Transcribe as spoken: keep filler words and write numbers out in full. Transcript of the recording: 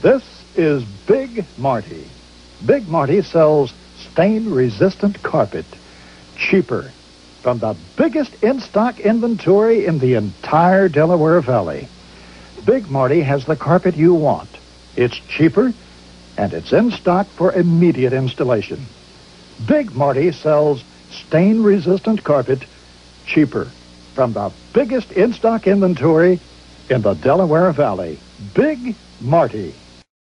This is Big Marty. Big Marty sells stain-resistant carpet, cheaper, from the biggest in-stock inventory in the entire Delaware Valley. Big Marty has the carpet you want. It's cheaper, and it's in stock for immediate installation. Big Marty sells stain-resistant carpet, cheaper, from the biggest in-stock inventory in the Delaware Valley. Big Marty.